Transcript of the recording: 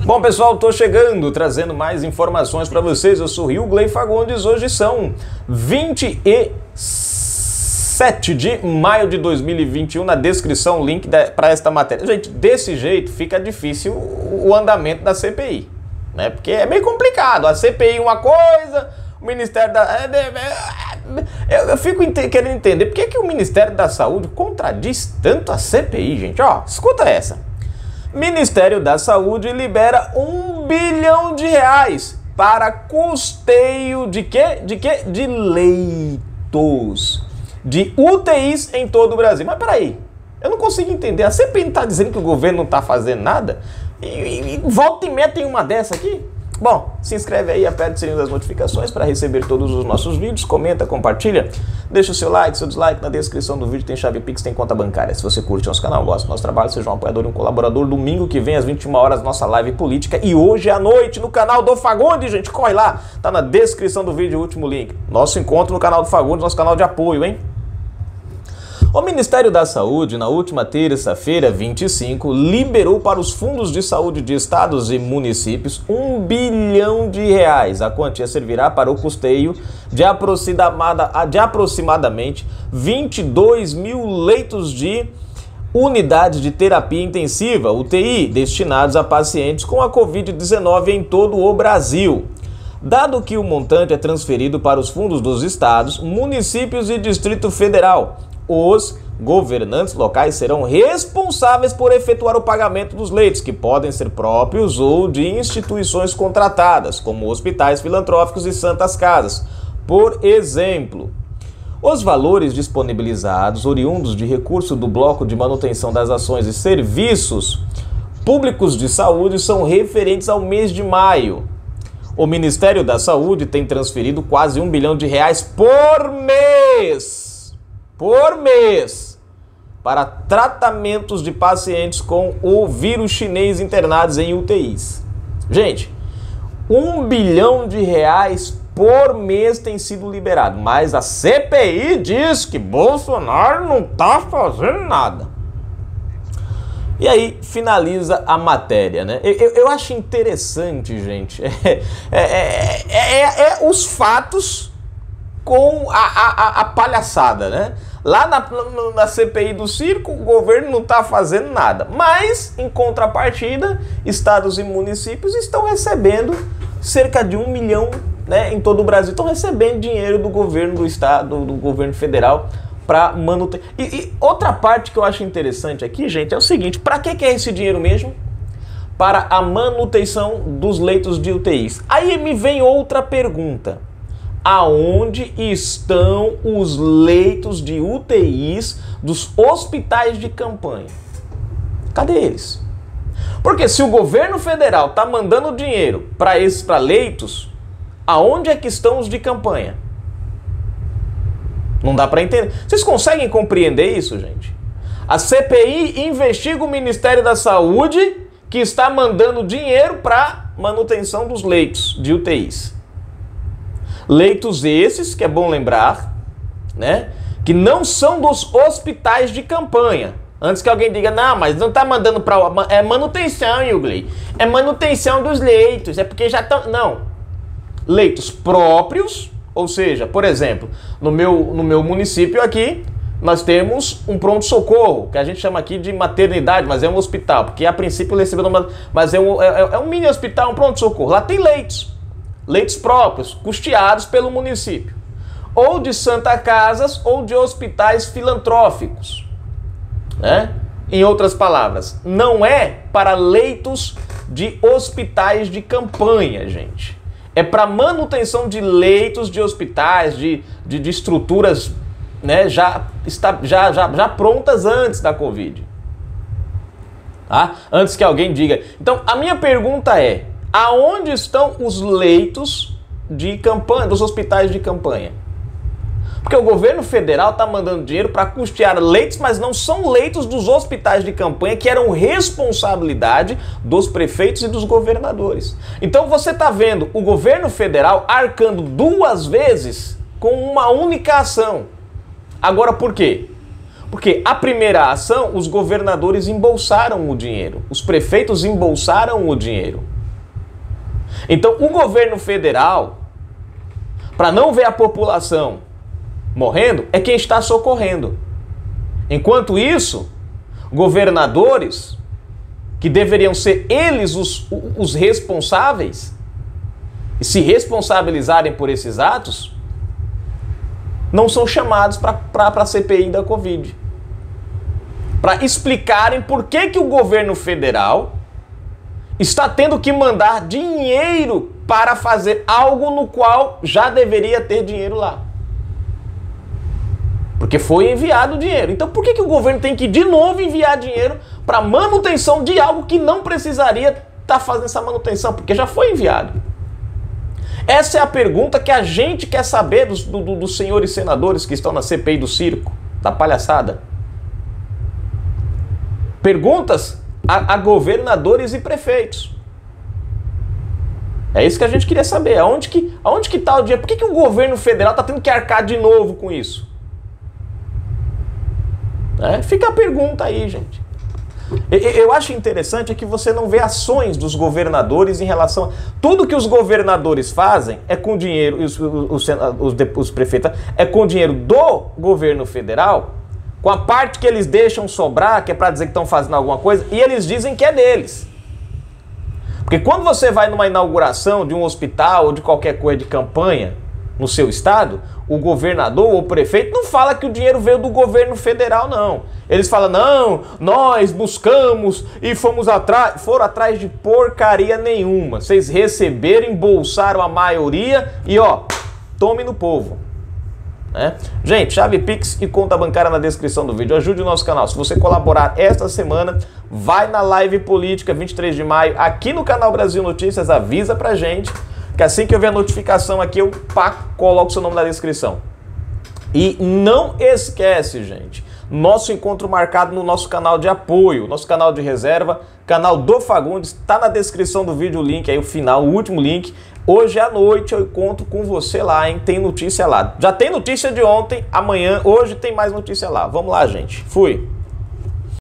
Bom, pessoal, tô chegando, trazendo mais informações para vocês. Eu sou Rilgley Fagundes. Hoje são 27 de maio de 2021. Na descrição, o link para esta matéria. Gente, desse jeito fica difícil o andamento da CPI, né? Porque é meio complicado. A CPI uma coisa, o Ministério da... Eu fico querendo entender por que o Ministério da Saúde contradiz tanto a CPI, gente. Ó, escuta essa. Ministério da Saúde libera R$1 bilhão para custeio de quê? De leitos, de UTIs em todo o Brasil. Mas peraí, eu não consigo entender. A CPI não está dizendo que o governo não está fazendo nada? E volta e meia tem uma dessa aqui? Bom, se inscreve aí, aperta o sininho das notificações para receber todos os nossos vídeos, comenta, compartilha, deixa o seu like, seu dislike, na descrição do vídeo tem chave Pix, tem conta bancária. Se você curte nosso canal, gosta do nosso trabalho, seja um apoiador e um colaborador. Domingo que vem às 21 horas, nossa live política, e hoje à noite no canal do Fagundes, gente, corre lá, tá na descrição do vídeo o último link. Nosso encontro no canal do Fagundes, nosso canal de apoio, hein? O Ministério da Saúde, na última terça-feira, 25, liberou para os fundos de saúde de estados e municípios R$1 bilhão. A quantia servirá para o custeio de aproximadamente 22 mil leitos de unidades de terapia intensiva, UTI, destinados a pacientes com a Covid-19 em todo o Brasil. Dado que o montante é transferido para os fundos dos estados, municípios e Distrito Federal, os governantes locais serão responsáveis por efetuar o pagamento dos leitos, que podem ser próprios ou de instituições contratadas, como hospitais filantrópicos e santas casas. Por exemplo, os valores disponibilizados, oriundos de recurso do Bloco de Manutenção das Ações e Serviços Públicos de Saúde, são referentes ao mês de maio. O Ministério da Saúde tem transferido quase R$1 bilhão por mês para tratamentos de pacientes com o vírus chinês internados em UTIs. Gente, R$1 bilhão por mês tem sido liberado, mas a CPI diz que Bolsonaro não está fazendo nada. E aí finaliza a matéria, né? Eu acho interessante, gente, os fatos com a palhaçada, né? Lá na CPI do circo, o governo não está fazendo nada. Mas, em contrapartida, estados e municípios estão recebendo cerca de R$1 milhão, né, em todo o Brasil. Estão recebendo dinheiro do governo do estado, do governo federal, para manutenção. E outra parte que eu acho interessante aqui, gente, é o seguinte: para que é esse dinheiro mesmo? Para a manutenção dos leitos de UTIs. Aí me vem outra pergunta. Aonde estão os leitos de UTIs dos hospitais de campanha? Cadê eles? Porque se o governo federal está mandando dinheiro para leitos, aonde é que estão os de campanha? Não dá para entender. Vocês conseguem compreender isso, gente? A CPI investiga o Ministério da Saúde, que está mandando dinheiro para manutenção dos leitos de UTIs. Leitos esses, que é bom lembrar, né, que não são dos hospitais de campanha. Antes que alguém diga, não, mas não está mandando para... É manutenção, Rilgley. É manutenção dos leitos, é porque já estão... Não. Leitos próprios, ou seja, por exemplo, no meu município aqui, nós temos um pronto-socorro, que a gente chama aqui de maternidade, mas é um hospital, porque a princípio recebeu o nome... Mas é um mini hospital, um pronto-socorro. Lá tem leitos. Leitos próprios, custeados pelo município, ou de santa casas ou de hospitais filantrópicos, né? Em outras palavras, não é para leitos de hospitais de campanha, gente. É para manutenção de leitos de hospitais, de estruturas, né, já prontas antes da Covid. Tá? Antes que alguém diga. Então, a minha pergunta é: aonde estão os leitos de campanha, dos hospitais de campanha? Porque o governo federal está mandando dinheiro para custear leitos, mas não são leitos dos hospitais de campanha, que eram responsabilidade dos prefeitos e dos governadores. Então você está vendo o governo federal arcando duas vezes com uma única ação. Agora, por quê? Porque a primeira ação, os governadores embolsaram o dinheiro, os prefeitos embolsaram o dinheiro. Então, o governo federal, para não ver a população morrendo, é quem está socorrendo. Enquanto isso, governadores, que deveriam ser eles os responsáveis, e se responsabilizarem por esses atos, não são chamados para a CPI da Covid. Para explicarem por que o governo federal está tendo que mandar dinheiro para fazer algo no qual já deveria ter dinheiro lá. Porque foi enviado o dinheiro. Então por que o governo tem que de novo enviar dinheiro para manutenção de algo que não precisaria estar fazendo essa manutenção? Porque já foi enviado. Essa é a pergunta que a gente quer saber dos senhores senadores que estão na CPI do circo, da palhaçada. Perguntas a governadores e prefeitos. É isso que a gente queria saber. Aonde que está o dinheiro? Por que o governo federal está tendo que arcar de novo com isso? Fica a pergunta aí, gente. Eu acho interessante é que você não vê ações dos governadores em relação a... Tudo que os governadores fazem é com dinheiro, os prefeitos, é com dinheiro do governo federal, com a parte que eles deixam sobrar, que é para dizer que estão fazendo alguma coisa, e eles dizem que é deles. Porque quando você vai numa inauguração de um hospital ou de qualquer coisa de campanha no seu estado, o governador ou o prefeito não fala que o dinheiro veio do governo federal, não. Eles falam, não, nós buscamos e foram atrás de porcaria nenhuma. Vocês receberam, embolsaram a maioria e tome no povo. Gente, chave Pix e conta bancária na descrição do vídeo. Ajude o nosso canal. Se você colaborar esta semana, vai na live política 23 de maio aqui no canal Brasil Notícias, avisa pra gente, que assim que eu ver a notificação aqui, eu coloco seu nome na descrição. E não esquece, gente, nosso encontro marcado no nosso canal de apoio, nosso canal de reserva, canal do Fagundes, tá na descrição do vídeo o link aí, o final, o último link. Hoje à noite eu encontro com você lá, hein? Tem notícia lá. Já tem notícia de ontem, amanhã, hoje tem mais notícia lá. Vamos lá, gente. Fui!